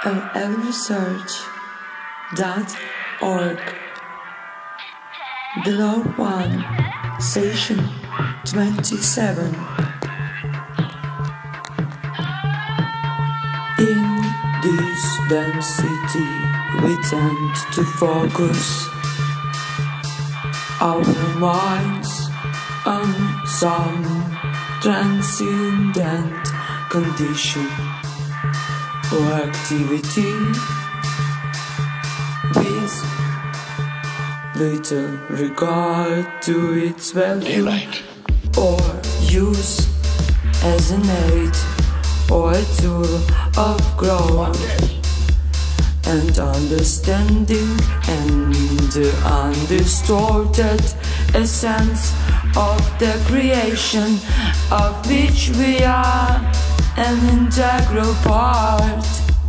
LResearch.org. The Law 1, Session 27. In this density, we tend to focus our minds on some transcendent condition or activity with little regard to its value or use as an aid or a tool of growth and understanding, and the undistorted essence of the creation of which we are an integral part.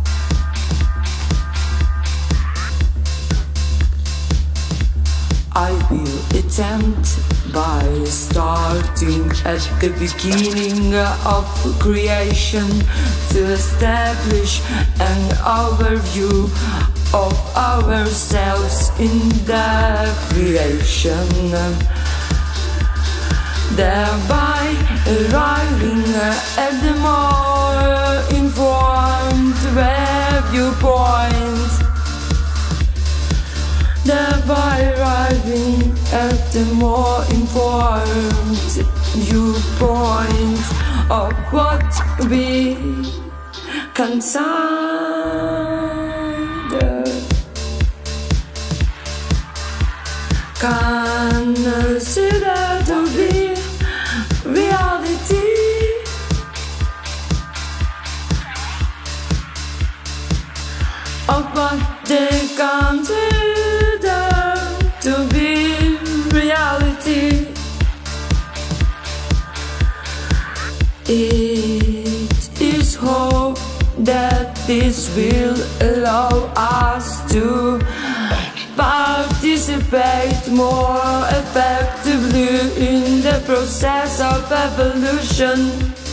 I will attempt by starting at the beginning of creation to establish an overview of ourselves in the creation, thereby arriving at the more informed viewpoint. Thereby arriving at the more informed viewpoint of what we consider to be reality. Of what they consider to be reality. It is hope that this will allow us to participate more effectively in the process of evolution.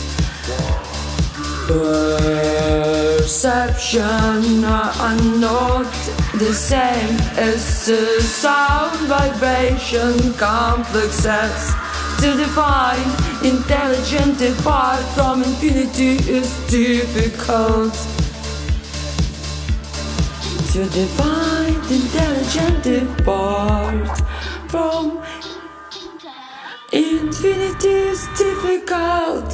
Perception are not the same as sound vibration complexes. To define intelligent apart from infinity is difficult. To define intelligent apart from infinity is difficult.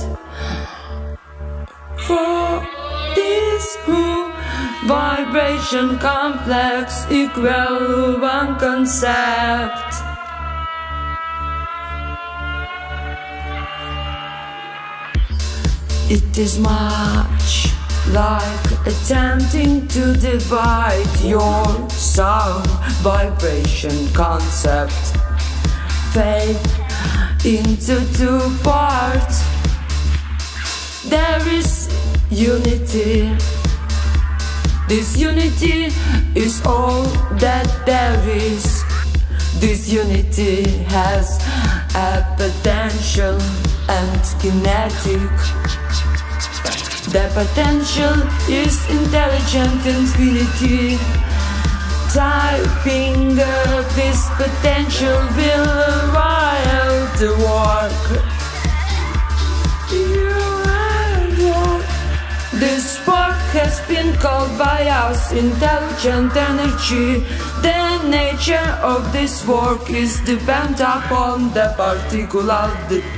For this who vibration complex equal one concept. It is much like attempting to divide your sound vibration concept faith into two parts. There is unity. This unity is all that there is. This unity has a potential and kinetic. The potential is intelligent infinity. Typing this potential will while the work. This work has been called by us intelligent energy. The nature of this work is dependent upon the particular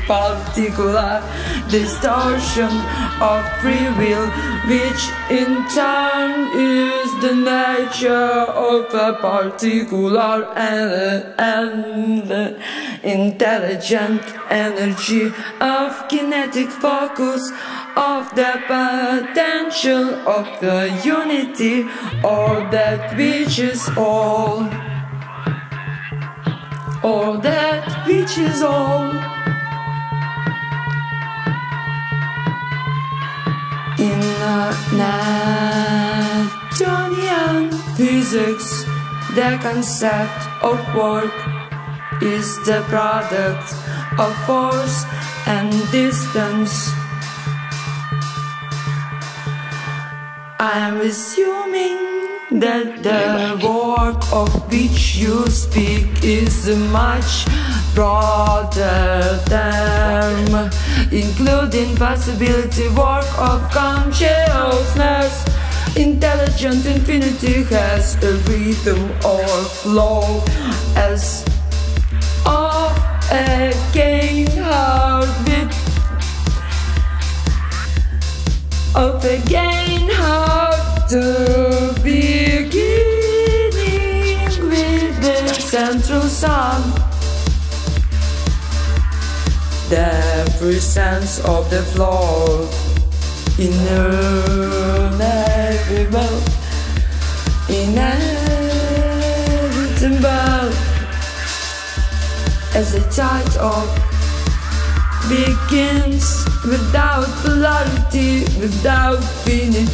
distortion of free will, which in turn is the nature of a particular and intelligent energy of kinetic focus of the potential of the unity, or that which is all, or that which is all. In Newtonian physics, the concept of work is the product of force and distance. I'm assuming that the work of which you speak is a much broader term, including possibility work of consciousness. Intelligent infinity has a rhythm or flow as of a gain heartbeat, of a gain heart, the beginning with the central sun, the presence of the floor, inevitable, inevitable, as the tide of begins without polarity, without finitude.